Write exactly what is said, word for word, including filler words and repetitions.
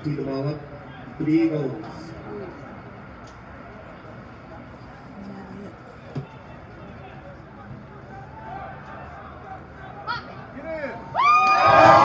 Tee the ball up for the Eagles. Get in!